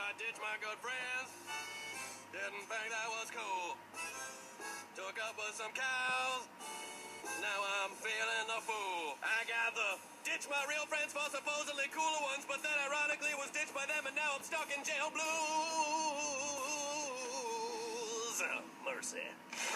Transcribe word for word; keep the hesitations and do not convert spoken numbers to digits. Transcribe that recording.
I ditched my good friends. Didn't think that was cool. Took up with some cows. Now I'm feeling the fool. I got the ditch my real friends for supposedly cooler ones, but then ironically was ditched by them and now I'm stuck in jail blues. Mercy.